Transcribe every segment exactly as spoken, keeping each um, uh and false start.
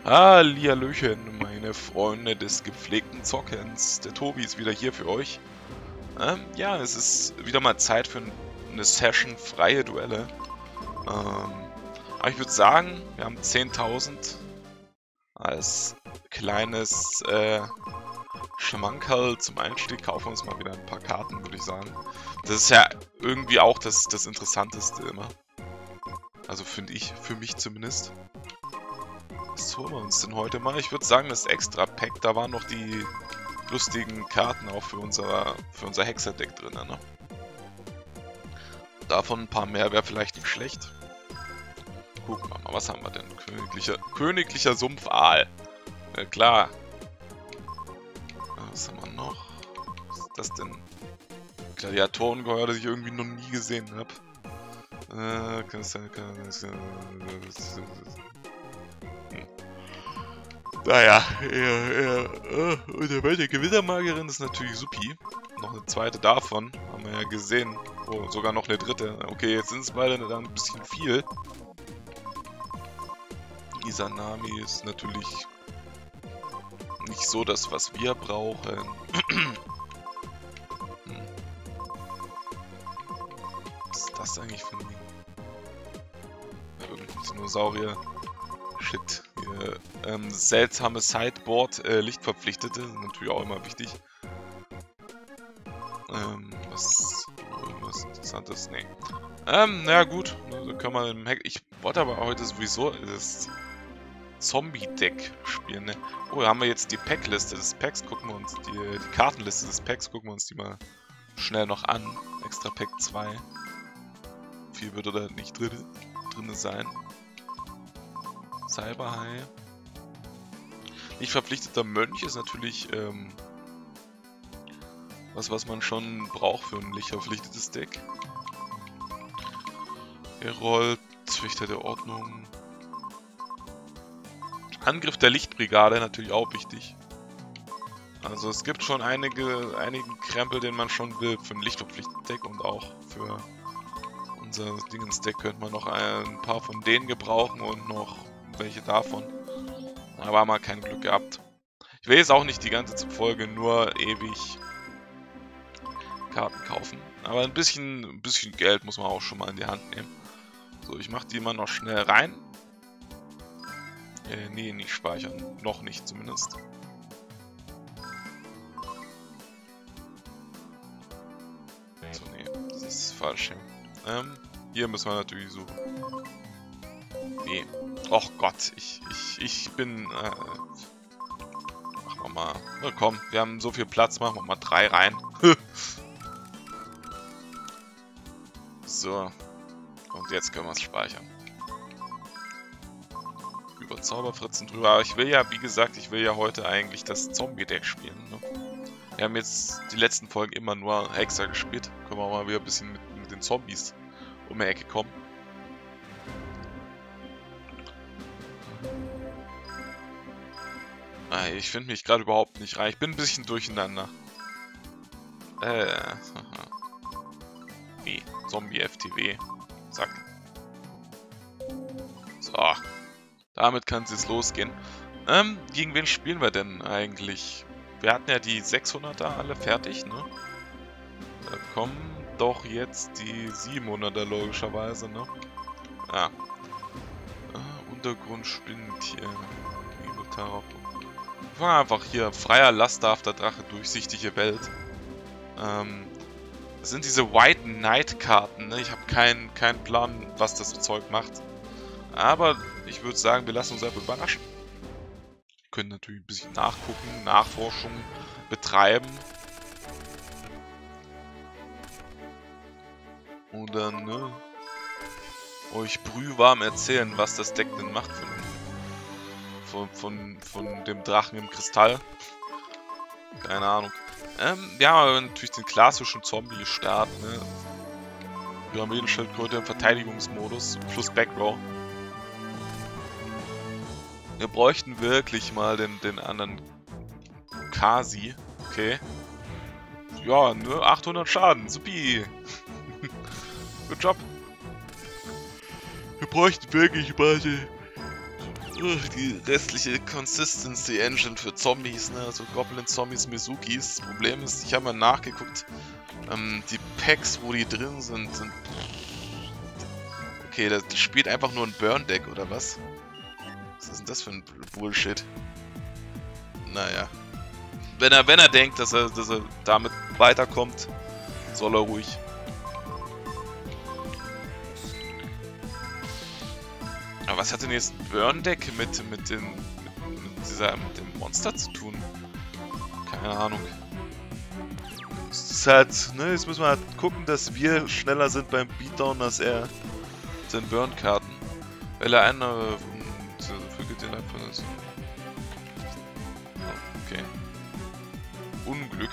Hallihallöchen, meine Freunde des gepflegten Zockens. Der Tobi ist wieder hier für euch. Ähm, ja, es ist wieder mal Zeit für eine Session freie Duelle. Ähm, aber ich würde sagen, wir haben zehntausend als kleines äh, Schmankerl zum Einstieg. Kaufen wir uns mal wieder ein paar Karten, würde ich sagen. Das ist ja irgendwie auch das, das Interessanteste immer. Also finde ich, für mich zumindest. Was holen wir uns denn heute mal? Ich würde sagen, das Extra-Pack, da waren noch die lustigen Karten auch für unser, für unser Hexerdeck drin, ne? Davon ein paar mehr wäre vielleicht nicht schlecht. Gucken wir mal, was haben wir denn? Königlicher, königlicher Sumpfaal. Ja, klar. Was haben wir noch? Was ist das denn? Gladiatorengeheuer, das ich irgendwie noch nie gesehen habe. Äh, kann es sein, kann es sein. Naja, eher, eher, äh, und der Welt der Gewittermagerin ist natürlich supi. Noch eine zweite davon, haben wir ja gesehen. Oh, sogar noch eine dritte. Okay, jetzt sind es beide dann ein bisschen viel. Izanami ist natürlich nicht so das, was wir brauchen. hm. Was ist das eigentlich für ein Ding? Irgendein Dinosaurier. Shit. Hier, ähm, seltsame Sideboard, äh, Lichtverpflichtete, sind natürlich auch immer wichtig. Ähm, was, irgendwas Interessantes? Nee. Ähm, naja gut, also können wir im Hack. Ich wollte aber heute sowieso das Zombie-Deck spielen, ne? Oh, da haben wir jetzt die Packliste des Packs, gucken wir uns die, die Kartenliste des Packs, gucken wir uns die mal schnell noch an. Extra Pack zwei. Viel würde da nicht drin, drin sein. Cyberhai. Nicht verpflichteter Mönch ist natürlich ähm, was, was man schon braucht für ein nicht verpflichtetes Deck. Herold, Züchter der Ordnung. Angriff der Lichtbrigade natürlich auch wichtig. Also es gibt schon einige, einigen Krempel, den man schon will für ein lichtverpflichtetes Deck und auch für unser Dingens-Deck könnte man noch ein paar von denen gebrauchen und noch welche davon. Aber haben wir kein Glück gehabt. Ich will jetzt auch nicht die ganze Folge nur ewig Karten kaufen. Aber ein bisschen, ein bisschen Geld muss man auch schon mal in die Hand nehmen. So, ich mache die mal noch schnell rein. Äh, nee, nicht speichern. Noch nicht zumindest. So, nee, das ist falsch hier. Ähm, hier müssen wir natürlich suchen. Nee. Och Gott, ich, ich, ich bin... Äh, machen wir mal... Na komm, wir haben so viel Platz, machen wir mal drei rein. So. Und jetzt können wir es speichern. Über Zauberfritzen drüber. Aber ich will ja, wie gesagt, ich will ja heute eigentlich das Zombie-Deck spielen. Ne? Wir haben jetzt die letzten Folgen immer nur Hexer gespielt. Können wir auch mal wieder ein bisschen mit, mit den Zombies um die Ecke kommen. Ich finde mich gerade überhaupt nicht rein. Ich bin ein bisschen durcheinander. Äh. Nee, Zombie F T W. Zack. So. Damit kann es jetzt losgehen. Ähm, gegen wen spielen wir denn eigentlich? Wir hatten ja die sechshunderter alle fertig, ne? Da kommen doch jetzt die siebenhunderter logischerweise, ne? Ja. Äh, Untergrund spinnt hier. Tarot. Wir fangen einfach hier. Freier, lasterhafter Drache, durchsichtige Welt. Ähm, das sind diese White Knight Karten, ne? Ich habe keinen keinen Plan, was das Zeug macht. Aber ich würde sagen, wir lassen uns einfach überraschen. Wir können natürlich ein bisschen nachgucken, Nachforschung betreiben. Und dann, ne? Euch brühwarm erzählen, was das Deck denn macht von Von, von, von dem Drachen im Kristall. Keine Ahnung. Ähm, ja, aber natürlich den klassischen Zombie-Start, ne? Pyramidenschildkröte im Verteidigungsmodus plus Backrow. Wir bräuchten wirklich mal den, den anderen Kasi. Okay. Ja, ne? achthundert Schaden. Supi. Good job. Wir bräuchten wirklich mal den Die restliche Consistency Engine für Zombies, ne? Also Goblin, Zombies, Mizukis. Das Problem ist, ich habe mal nachgeguckt, ähm, die Packs, wo die drin sind, sind... Okay, das, die spielt einfach nur ein Burn-Deck, oder was? Was ist denn das für ein Bullshit? Naja. Wenn er, wenn er denkt, dass er, dass er damit weiterkommt, soll er ruhig. Aber was hat denn jetzt ein Burn-Deck mit, mit, den, mit, mit, dieser, mit dem Monster zu tun? Keine Ahnung. Es ist halt, ne, jetzt müssen wir halt gucken, dass wir schneller sind beim Beatdown als er mit den Burn-Karten. Weil er eine... Füge den einfach das. Okay. Unglück.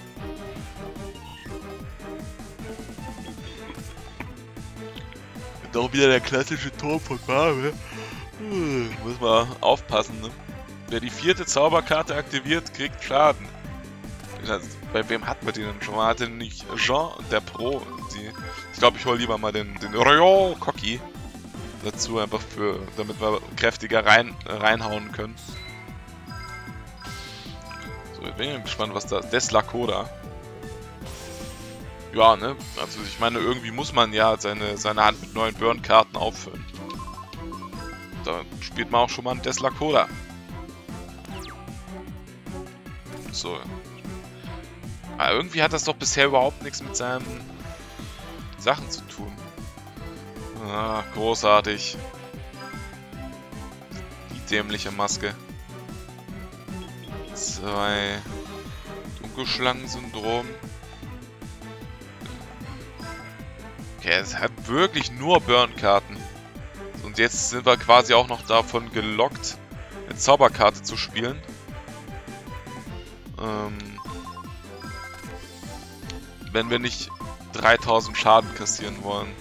Doch wieder der klassische Turm von Barbe. Hm, muss man aufpassen, ne? Wer die vierte Zauberkarte aktiviert, kriegt Schaden. Bei wem hat man den denn schon? Man hatte nicht Jean, der Pro. Die, ich glaube, ich hole lieber mal den, den Royal Cocky dazu, einfach für, damit wir kräftiger rein, reinhauen können. So, ich bin gespannt, was da... Deslakoda. Ja, ne? Also ich meine, irgendwie muss man ja seine, seine Hand mit neuen Burn-Karten auffüllen. Da spielt man auch schon mal einen Deslakoda. So. Aber irgendwie hat das doch bisher überhaupt nichts mit seinen Sachen zu tun. Ah, großartig. Die dämliche Maske. Zwei. Dunkelschlangen-Syndrom. Okay, es hat wirklich nur Burn-Karten. Und jetzt sind wir quasi auch noch davon gelockt, eine Zauberkarte zu spielen. Ähm, wenn wir nicht dreitausend Schaden kassieren wollen.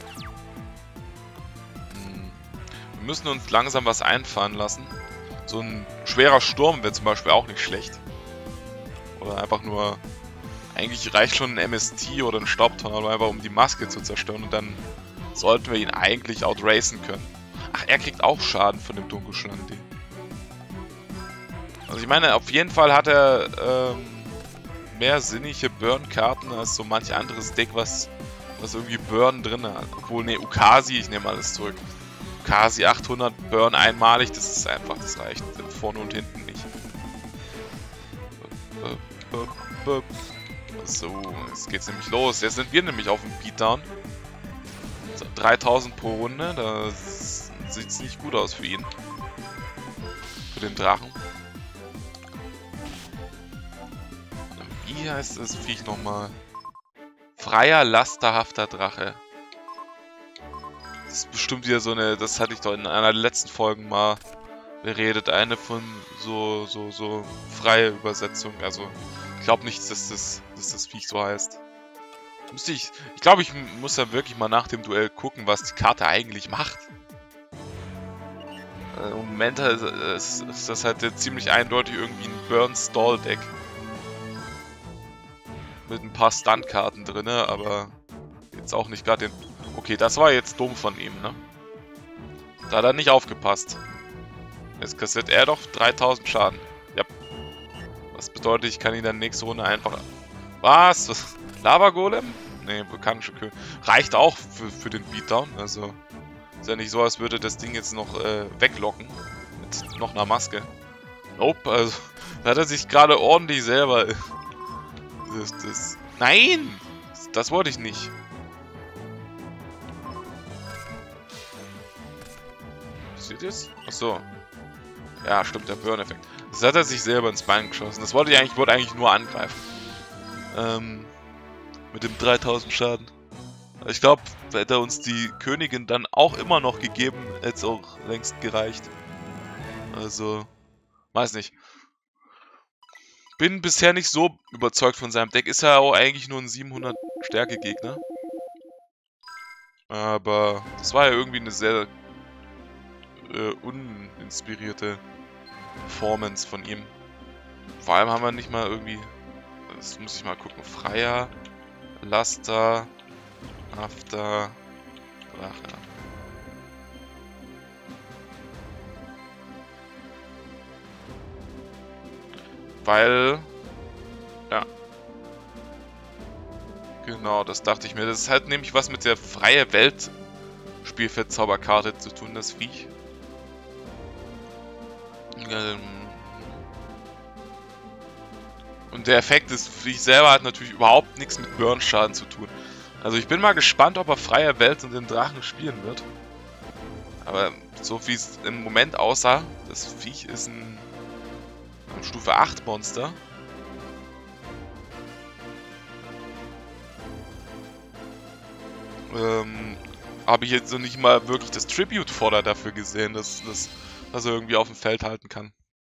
Hm. Wir müssen uns langsam was einfallen lassen. So ein schwerer Sturm wäre zum Beispiel auch nicht schlecht. Oder einfach nur... Eigentlich reicht schon ein M S T oder ein Staubtornado einfach, um die Maske zu zerstören. Und dann sollten wir ihn eigentlich outracen können. Ach, er kriegt auch Schaden von dem Dunkelschlangen-Ding. Also ich meine, auf jeden Fall hat er ähm, mehr sinnliche Burn-Karten als so manch anderes Deck, was, was irgendwie Burn drin hat. Obwohl, ne, Ukasi, ich nehme alles zurück. Ukasi achthundert Burn einmalig, das ist einfach, das reicht vorne und hinten nicht. So, jetzt geht's nämlich los. Jetzt sind wir nämlich auf dem Beatdown. dreitausend pro Runde, da sieht's nicht gut aus für ihn. Für den Drachen. Wie heißt das Viech nochmal? Freier, lasterhafter Drache. Das ist bestimmt wieder so eine, das hatte ich doch in einer der letzten Folgen mal beredet, eine von so, so, so freie Übersetzung. Also, ich glaube nicht, dass das, dass das Viech so heißt. Müsste ich, ich glaube, ich muss ja wirklich mal nach dem Duell gucken, was die Karte eigentlich macht. Äh, Im Moment ist, ist das halt ziemlich eindeutig irgendwie ein Burn-Stall-Deck. Mit ein paar Stunt-Karten drin, aber jetzt auch nicht gerade den... Okay, das war jetzt dumm von ihm, ne? Da hat er nicht aufgepasst. Jetzt kassiert er doch dreitausend Schaden. Ja. Was bedeutet, ich kann ihn dann nächste Runde einfach... Was? Was? Lava-Golem? Ne, vulkanische König. Reicht auch für, für den Beatdown. Also, ist ja nicht so, als würde das Ding jetzt noch äh, weglocken. Mit noch einer Maske. Nope, also, da hat er sich gerade ordentlich selber... Das, das... Nein! Das, das wollte ich nicht. Passiert jetzt? Achso. Ja, stimmt, der Burn-Effekt. Das hat er sich selber ins Bein geschossen. Das wollte ich eigentlich, wollte eigentlich nur angreifen. Ähm... Mit dem dreitausend Schaden. Ich glaube, hätte er uns die Königin dann auch immer noch gegeben, hätte es auch längst gereicht. Also, weiß nicht. Bin bisher nicht so überzeugt von seinem Deck. Ist ja auch eigentlich nur ein siebenhundert Stärke-Gegner. Aber das war ja irgendwie eine sehr äh, uninspirierte Performance von ihm. Vor allem haben wir nicht mal irgendwie... Das muss ich mal gucken. Freier... Laster, After, Drache. weil... Ja. Genau, das dachte ich mir. Das ist halt nämlich was mit der freie Welt Spielfeld-Zauberkarte zu tun, das Viech. Ähm... Und der Effekt des Viech selber hat natürlich überhaupt nichts mit Burn-Schaden zu tun. Also ich bin mal gespannt, ob er freie Welt und den Drachen spielen wird. Aber so wie es im Moment aussah, das Viech ist ein, ein Stufe acht Monster. Ähm, habe ich jetzt noch nicht mal wirklich das Tribute-Fodder dafür gesehen, dass, dass, dass er irgendwie auf dem Feld halten kann.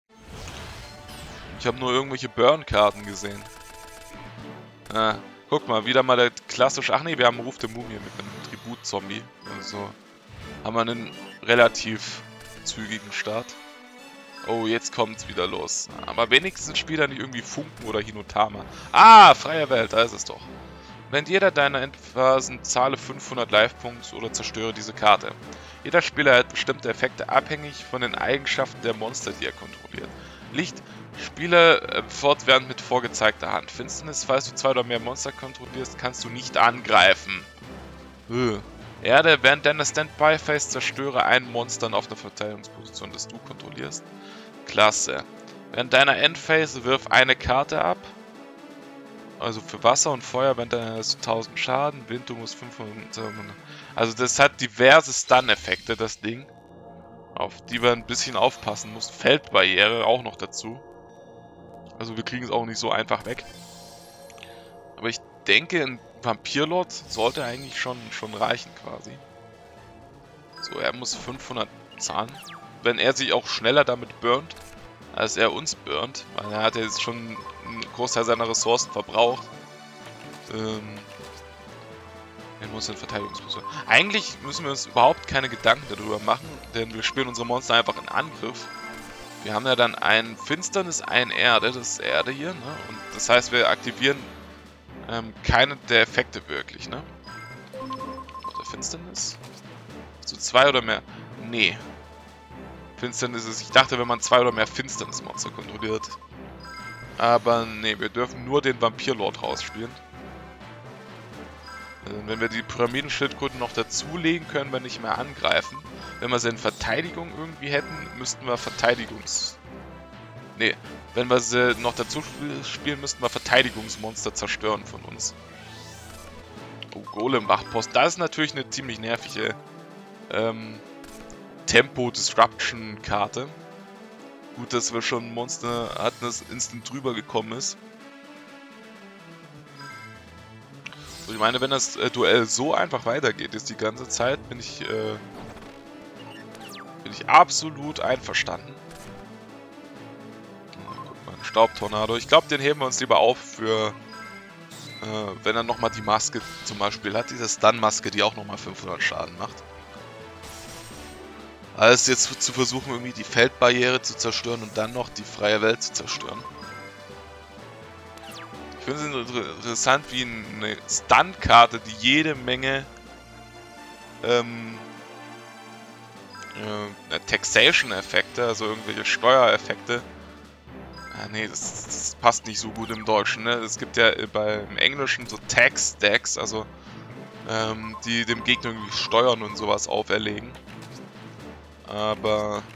Ich habe nur irgendwelche Burn-Karten gesehen. Ah, guck mal, wieder mal der klassische... Ach nee, wir haben Ruf der Mumie mit einem Tribut-Zombie. Also haben wir einen relativ zügigen Start. Oh, jetzt kommt's wieder los. Aber wenigstens spielt er nicht irgendwie Funken oder Hinotama. Ah, freie Welt, da ist es doch. Während jeder deiner Endphasen zahle fünfhundert Live-Punkte oder zerstöre diese Karte. Jeder Spieler erhält bestimmte Effekte abhängig von den Eigenschaften der Monster, die er kontrolliert. Licht. Spiele äh, fortwährend mit vorgezeigter Hand. Finsternis, falls du zwei oder mehr Monster kontrollierst, kannst du nicht angreifen. Äh. Erde, während deiner Standby-Phase zerstöre ein Monster auf einer Verteidigungsposition, das du kontrollierst. Klasse. Während deiner Endphase wirf eine Karte ab. Also für Wasser und Feuer, während deiner tausend Schaden, Wind, du musst fünfhundert... Also das hat diverse Stun-Effekte, das Ding. Auf die wir ein bisschen aufpassen müssen. Feldbarriere auch noch dazu. Also wir kriegen es auch nicht so einfach weg. Aber ich denke, ein Vampirlord sollte eigentlich schon, schon reichen quasi. So, er muss fünfhundert zahlen. Wenn er sich auch schneller damit burnt, als er uns burnt. Weil er hat ja jetzt schon einen Großteil seiner Ressourcen verbraucht. Ähm... Er muss in Verteidigungsposition. Eigentlich müssen wir uns überhaupt keine Gedanken darüber machen, denn wir spielen unsere Monster einfach in Angriff. Wir haben ja dann ein Finsternis, ein Erde, das ist Erde hier, ne? Und das heißt, wir aktivieren ähm, keine der Effekte wirklich, ne? Oder Finsternis? So zwei oder mehr? Nee. Finsternis ist, ich dachte, wenn man zwei oder mehr Finsternismonster kontrolliert. Aber nee, wir dürfen nur den Vampirlord rausspielen. Wenn wir die Pyramidenschildkröten noch dazulegen, können wir nicht mehr angreifen. Wenn wir sie in Verteidigung irgendwie hätten, müssten wir Verteidigungs... Nee, wenn wir sie noch dazu spielen, müssten wir Verteidigungsmonster zerstören von uns. Oh, Golem-Wachpost. Das ist natürlich eine ziemlich nervige ähm, Tempo-Disruption-Karte. Gut, dass wir schon ein Monster hatten, das instant drüber gekommen ist. Ich meine, wenn das äh, Duell so einfach weitergeht, ist die ganze Zeit, bin ich, äh, bin ich absolut einverstanden. Oh, guck mal, ein Staubtornado. Ich glaube, den heben wir uns lieber auf für, äh, wenn er nochmal die Maske zum Beispiel hat. Diese Stun-Maske, die auch nochmal fünfhundert Schaden macht. Als jetzt zu versuchen, irgendwie die Feldbarriere zu zerstören und dann noch die freie Welt zu zerstören. Ich finde es interessant, wie eine Stun-Karte, die jede Menge ähm, äh, Taxation-Effekte, also irgendwelche Steuereffekte. Ah, nee, das, das passt nicht so gut im Deutschen, ne? Es gibt ja beim Englischen so Tax-Decks, also ähm, die dem Gegner irgendwie Steuern und sowas auferlegen. Aber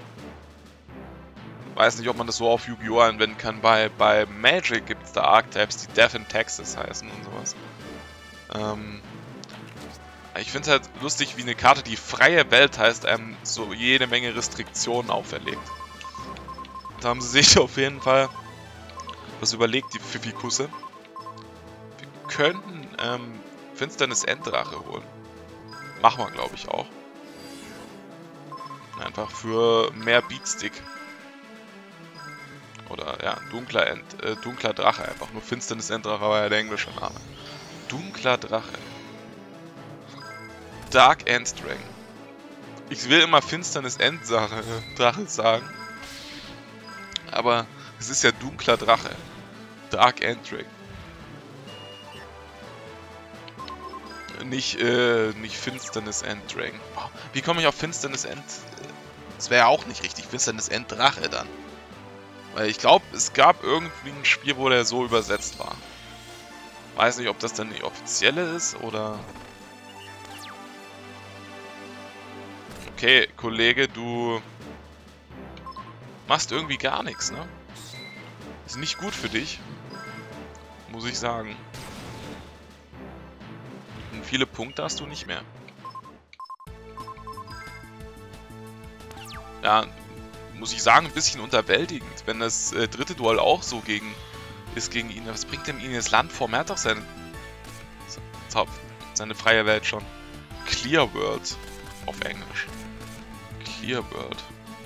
weiß nicht, ob man das so auf Yu-Gi-Oh! Anwenden kann. Bei, bei Magic gibt es da Archetypes, die Death and Taxes heißen und sowas. Ähm, ich finde es halt lustig, wie eine Karte, die freie Welt heißt, einem so jede Menge Restriktionen auferlegt. Da haben sie sich auf jeden Fall was überlegt, die Pfiffi-Kusse. Wir könnten ähm, Finsternis Enddrache holen. Machen wir, glaube ich, auch. Einfach für mehr Beatstick. Oder, ja, dunkler, End, äh, dunkler Drache einfach. Nur Finsternis Enddrache war ja der englische Name. Dunkler Drache. Dark End Dragon. Ich will immer Finsternis Enddrache Drache sagen. Aber es ist ja dunkler Drache. Dark End Dragon. Nicht, äh, nicht Finsternis End Dragon. Oh, wie komme ich auf Finsternis End? Das wäre ja auch nicht richtig. Finsternis End Drache dann. Weil ich glaube, es gab irgendwie ein Spiel, wo der so übersetzt war. Weiß nicht, ob das dann die offizielle ist oder... Okay, Kollege, du machst irgendwie gar nichts, ne? Ist nicht gut für dich, muss ich sagen. Und viele Punkte hast du nicht mehr. Ja, muss ich sagen, ein bisschen unterwältigend, wenn das äh, dritte Duell auch so gegen ist gegen ihn. Was bringt denn ihn ins Land vor? Er hat doch seine, seine freie Welt schon. Clear World auf Englisch. Clear World.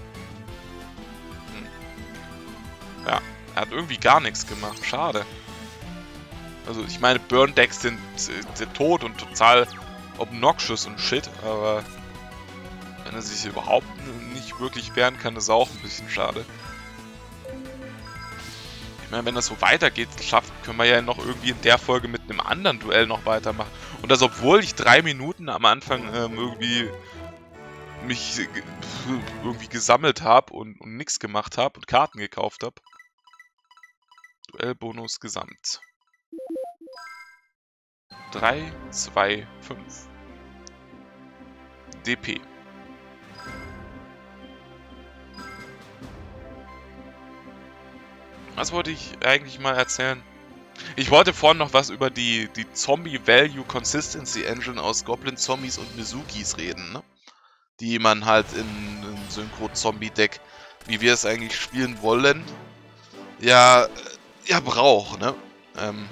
Hm. Ja, er hat irgendwie gar nichts gemacht. Schade. Also ich meine, Burn-Decks sind, sind tot und total obnoxious und shit, aber wenn er sich überhaupt nicht wirklich wehren kann, ist auch ein bisschen schade. Ich meine, wenn das so weitergeht, schafft, können wir ja noch irgendwie in der Folge mit einem anderen Duell noch weitermachen. Und das, obwohl ich drei Minuten am Anfang ähm, irgendwie mich äh, irgendwie gesammelt habe und, und nichts gemacht habe und Karten gekauft habe. Duellbonus gesamt. drei, zwei, fünf. D P. Was wollte ich eigentlich mal erzählen? Ich wollte vorhin noch was über die, die Zombie Value Consistency Engine aus Goblin Zombies und Mizukis reden, ne? Die man halt in, in Synchro-Zombie-Deck, wie wir es eigentlich spielen wollen, ja, ja braucht, ne? Ähm,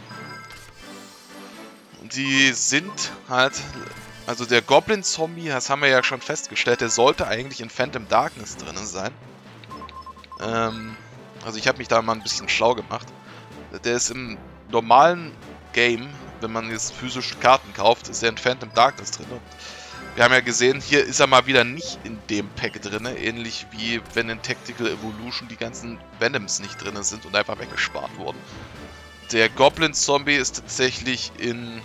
die sind halt, also der Goblin Zombie, das haben wir ja schon festgestellt, der sollte eigentlich in Phantom Darkness drin sein. Ähm, also ich habe mich da mal ein bisschen schlau gemacht. Der ist im normalen Game, wenn man jetzt physische Karten kauft, ist er in Phantom Darkness drin. Und wir haben ja gesehen, hier ist er mal wieder nicht in dem Pack drin, ähnlich wie wenn in Tactical Evolution die ganzen Venoms nicht drin sind und einfach weggespart wurden. Der Goblin Zombie ist tatsächlich in,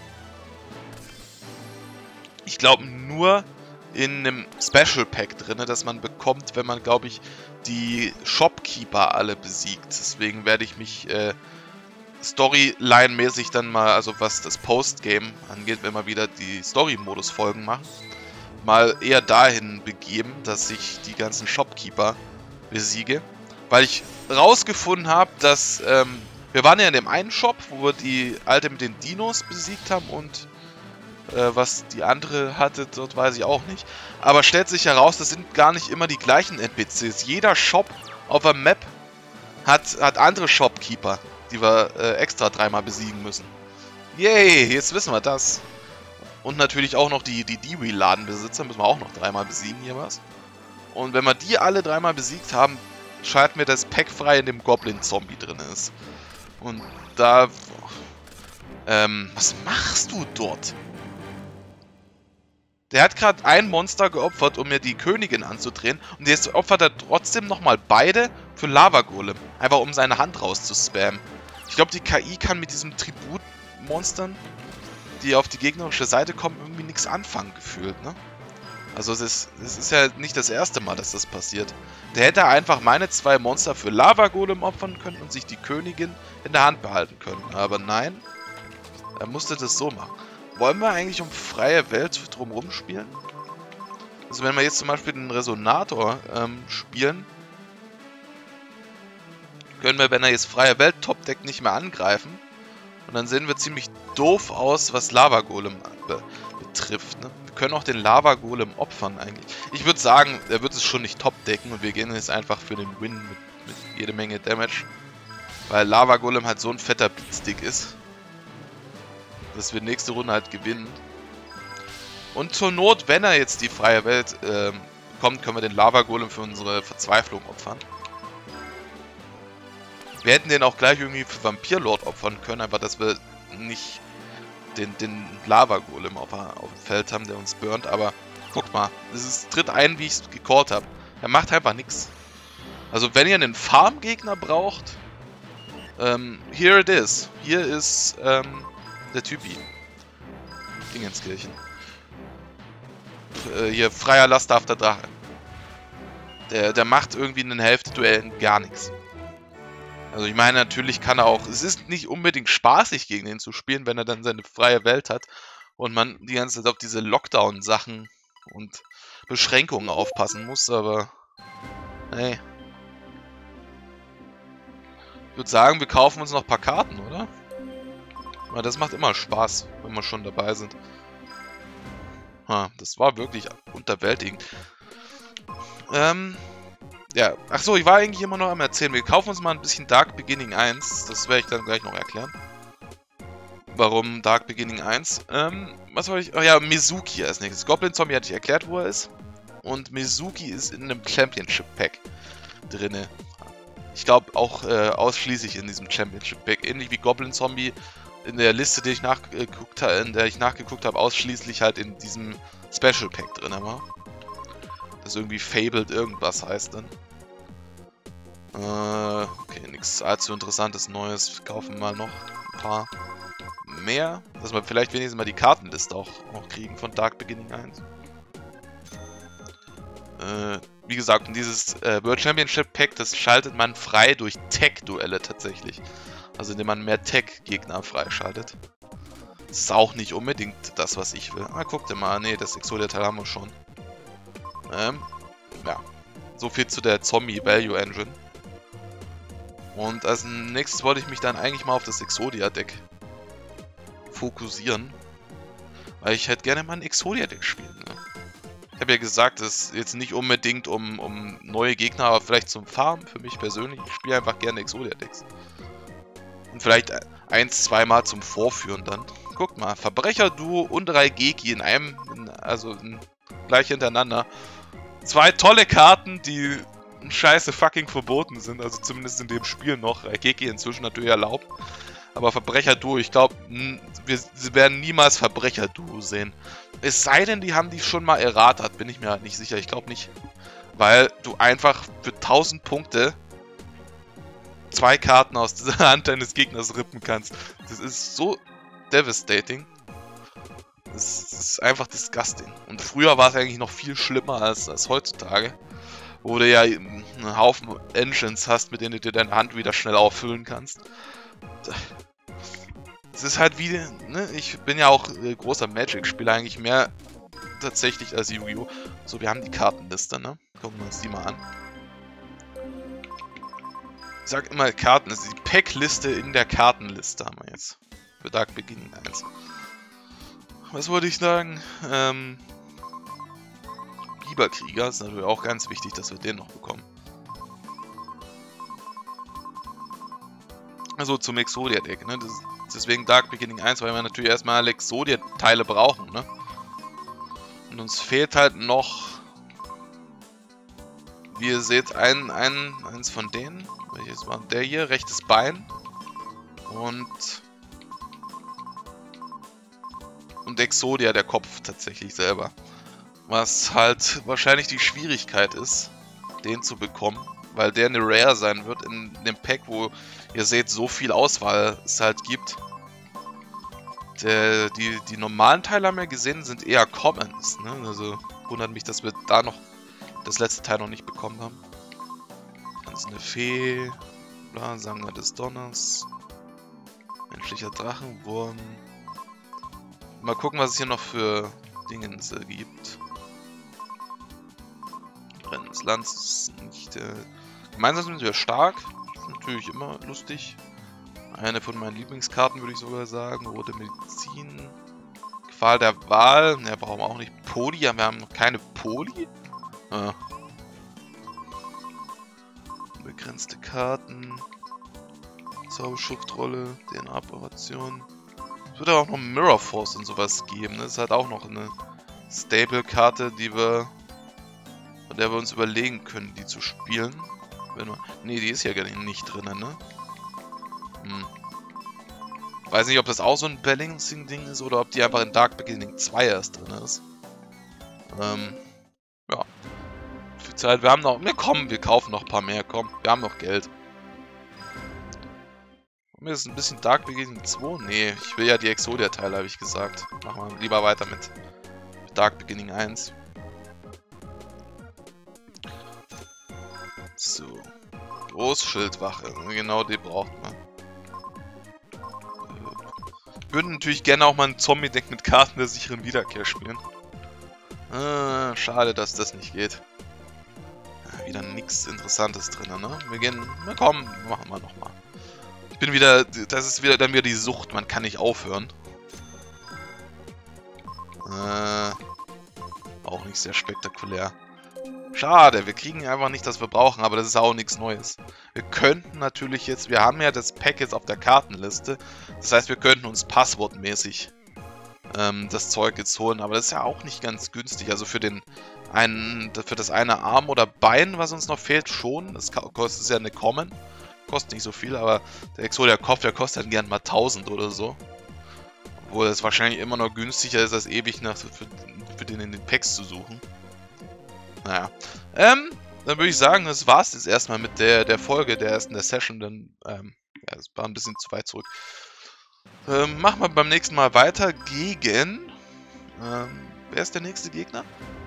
ich glaube, nur in einem Special Pack drin, das man bekommt, wenn man, glaube ich, die Shopkeeper alle besiegt. Deswegen werde ich mich äh, Storyline-mäßig dann mal, also was das Postgame angeht, wenn wir wieder die Story-Modus-Folgen machen, mal eher dahin begeben, dass ich die ganzen Shopkeeper besiege. Weil ich rausgefunden habe, dass ähm, wir waren ja in dem einen Shop, wo wir die alte mit den Dinos besiegt haben und äh, was die andere hatte, dort weiß ich auch nicht. Aber stellt sich heraus, das sind gar nicht immer die gleichen N P Cs. Jeder Shop auf der Map hat, hat andere Shopkeeper, die wir äh, extra dreimal besiegen müssen. Yay, jetzt wissen wir das. Und natürlich auch noch die, die D-Wheel-Ladenbesitzer müssen wir auch noch dreimal besiegen, hier was. Und wenn wir die alle dreimal besiegt haben, schalten wir das Pack frei, in dem Goblin-Zombie drin ist. Und da... Ähm, was machst du dort? Der hat gerade ein Monster geopfert, um mir die Königin anzudrehen. Und jetzt opfert er trotzdem nochmal beide für Lava-Golem. Einfach um seine Hand rauszuspammen. Ich glaube, die K I kann mit diesen Tribut-Monstern, die auf die gegnerische Seite kommen, irgendwie nichts anfangen, gefühlt, ne? Also das ist, das ist ja nicht das erste Mal, dass das passiert. Der hätte einfach meine zwei Monster für Lava-Golem opfern können und sich die Königin in der Hand behalten können. Aber nein, er musste das so machen. Wollen wir eigentlich um freie Welt drumherum spielen? Also wenn wir jetzt zum Beispiel den Resonator ähm, spielen, können wir, wenn er jetzt freie Welt Top-Deck nicht mehr angreifen. Und dann sehen wir ziemlich doof aus, was Lava-Golem be betrifft. Ne? Wir können auch den Lava-Golem opfern eigentlich. Ich würde sagen, er wird es schon nicht top-decken und wir gehen jetzt einfach für den Win mit, mit jede Menge Damage. Weil Lava-Golem halt so ein fetter Beatstick ist, dass wir nächste Runde halt gewinnen. Und zur Not, wenn er jetzt die freie Welt ähm, kommt, können wir den Lava-Golem für unsere Verzweiflung opfern. Wir hätten den auch gleich irgendwie für Vampir-Lord opfern können, aber dass wir nicht den, den Lava-Golem auf, auf dem Feld haben, der uns burnt. Aber guckt mal, es ist, tritt ein, wie ich es gecallt habe. Er macht einfach nichts. Also wenn ihr einen Farm-Gegner braucht, ähm, here it is. Hier ist ähm, der Typi. Dingenskirchen. Äh, hier, freier Lasthafter Drache. Der, der macht irgendwie in den Hälfte-Duellen gar nichts. Also ich meine, natürlich kann er auch... Es ist nicht unbedingt spaßig, gegen den zu spielen, wenn er dann seine freie Welt hat und man die ganze Zeit auf diese Lockdown-Sachen und Beschränkungen aufpassen muss, aber... Hey. Ich würde sagen, wir kaufen uns noch ein paar Karten, oder? Weil das macht immer Spaß, wenn wir schon dabei sind. Ha, das war wirklich unterwältigend. Ähm... Ja, achso, ich war eigentlich immer noch am Erzählen. Wir kaufen uns mal ein bisschen Dark Beginning eins. Das werde ich dann gleich noch erklären. Warum Dark Beginning eins? Ähm, was soll ich... Oh ja, Mizuki als nächstes. Goblin Zombie hatte ich erklärt, wo er ist. Und Mizuki ist in einem Championship Pack drinne. Ich glaube auch äh, ausschließlich in diesem Championship Pack. Ähnlich wie Goblin Zombie in der Liste, die ich nachgeguckt habe, in der ich nachgeguckt habe, ausschließlich halt in diesem Special Pack drinne war. Das irgendwie Fabled irgendwas heißt dann. Äh, okay, nichts allzu interessantes Neues. Wir kaufen mal noch ein paar mehr. Dass wir vielleicht wenigstens mal die Kartenliste auch noch kriegen von Dark Beginning eins. Äh, wie gesagt, und dieses äh, World Championship Pack, das schaltet man frei durch Tech-Duelle tatsächlich. Also indem man mehr Tech-Gegner freischaltet. Das ist auch nicht unbedingt das, was ich will. Ah, guck dir mal. Nee, das Exodia-Teil haben wir schon. Ähm, ja. So viel zu der Zombie Value Engine. Und als nächstes wollte ich mich dann eigentlich mal auf das Exodia-Deck fokussieren. Weil ich hätte gerne mal ein Exodia-Deck spielen. Ne? Ich habe ja gesagt, das ist jetzt nicht unbedingt um, um neue Gegner, aber vielleicht zum Farmen für mich persönlich. Ich spiele einfach gerne Exodia-Decks. Und vielleicht eins, zweimal zum Vorführen dann. Guckt mal, Verbrecher-Duo und drei Geki in einem, in, also in, gleich hintereinander. Zwei tolle Karten, die scheiße fucking verboten sind, also zumindest in dem Spiel noch. Raigeki inzwischen natürlich erlaubt. Aber Verbrecher-Duo, ich glaube, wir werden niemals Verbrecher-Duo sehen. Es sei denn, die haben die schon mal erratet, bin ich mir halt nicht sicher. Ich glaube nicht. Weil du einfach für tausend Punkte zwei Karten aus dieser Hand deines Gegners rippen kannst. Das ist so devastating. Das ist einfach disgusting. Und früher war es eigentlich noch viel schlimmer als, als heutzutage. Wo du ja einen Haufen Engines hast, mit denen du dir deine Hand wieder schnell auffüllen kannst. Es ist halt wie, ne, ich bin ja auch äh, großer Magic-Spieler, eigentlich mehr tatsächlich als Yu-Gi-Oh! So, wir haben die Kartenliste, ne? Gucken wir uns die mal an. Ich sag immer Karten, also die Packliste in der Kartenliste haben wir jetzt. Für Dark Beginning eins. Was wollte ich sagen? Ähm... Biberkrieger ist natürlich auch ganz wichtig, dass wir den noch bekommen. Also zum Exodia-Deck, ne? Das, deswegen Dark Beginning eins, weil wir natürlich erstmal alle Exodia-Teile brauchen, ne? Und uns fehlt halt noch, wie ihr seht, ein, ein, eins von denen. Welches war der hier? Rechtes Bein. Und... Und Exodia, der Kopf tatsächlich selber. Was halt wahrscheinlich die Schwierigkeit ist, den zu bekommen. Weil der eine Rare sein wird in dem Pack, wo ihr seht, so viel Auswahl es halt gibt. Der, die, die normalen Teile haben wir gesehen, sind eher Commons. Ne? Also wundert mich, dass wir da noch das letzte Teil noch nicht bekommen haben. Ganz eine Fee, bla, Sanger des Donners, menschlicher Drachenwurm. Mal gucken, was es hier noch für Dingens äh, gibt. Brennendes Lanz ist nicht... Äh, gemeinsam sind wir stark. Das ist natürlich immer lustig. Eine von meinen Lieblingskarten, würde ich sogar sagen. Rote Medizin. Qual der Wahl. Ne, brauchen wir auch nicht. Poli. Wir haben noch keine Poli. Ah. Begrenzte Karten. Zauberschriftrolle. D N A-Operation. Es wird aber auch noch Mirror Force und sowas geben. Das ist halt auch noch eine Stable-Karte, die wir... von der wir uns überlegen können, die zu spielen. Wenn wir, nee, die ist ja gar nicht drin, ne? Hm. Weiß nicht, ob das auch so ein Balancing-Ding ist oder ob die einfach in Dark Beginning zwei erst drin ist. Ähm, ja. Viel Zeit, wir haben noch, wir kommen, wir kaufen noch ein paar mehr, komm, wir haben noch Geld. Und mir ist ein bisschen Dark Beginning zwei? Nee, ich will ja die Exodia-Teile, habe ich gesagt. Machen wir lieber weiter mit Dark Beginning eins. So. Großschildwache. Genau die braucht man. Ich würde natürlich gerne auch mal ein Zombie-Deck mit Karten der sicheren Wiederkehr spielen. Ah, schade, dass das nicht geht. Ja, wieder nichts Interessantes drin, ne? Wir gehen... Na komm, machen wir nochmal. Ich bin wieder... Das ist wieder dann wieder die Sucht, man kann nicht aufhören. Äh, auch nicht sehr spektakulär. Schade, wir kriegen einfach nicht, was wir brauchen, aber das ist auch nichts Neues. Wir könnten natürlich jetzt, wir haben ja das Pack jetzt auf der Kartenliste, das heißt, wir könnten uns passwortmäßig ähm, das Zeug jetzt holen, aber das ist ja auch nicht ganz günstig. Also für den einen, für das eine Arm oder Bein, was uns noch fehlt, schon. Das kostet ja eine Common, kostet nicht so viel, aber der Exodia Kopf, der kostet dann gern mal tausend oder so. Obwohl es wahrscheinlich immer noch günstiger ist, als ewig nach, für, für den in den Packs zu suchen. Naja, ähm, dann würde ich sagen, das war's jetzt erstmal mit der, der Folge, der ersten der Session, dann, ähm, ja, das war ein bisschen zu weit zurück. Ähm, machen wir beim nächsten Mal weiter gegen, ähm, wer ist der nächste Gegner?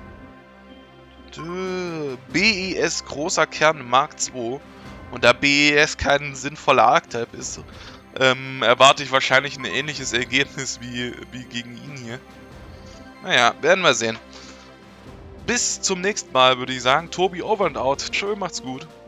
B E S Großer Kern Mark zwei. Und da B E S kein sinnvoller Archetype ist, ähm, erwarte ich wahrscheinlich ein ähnliches Ergebnis wie, wie gegen ihn hier. Naja, werden wir sehen. Bis zum nächsten Mal, würde ich sagen. Tobi over and out. Tschö, macht's gut.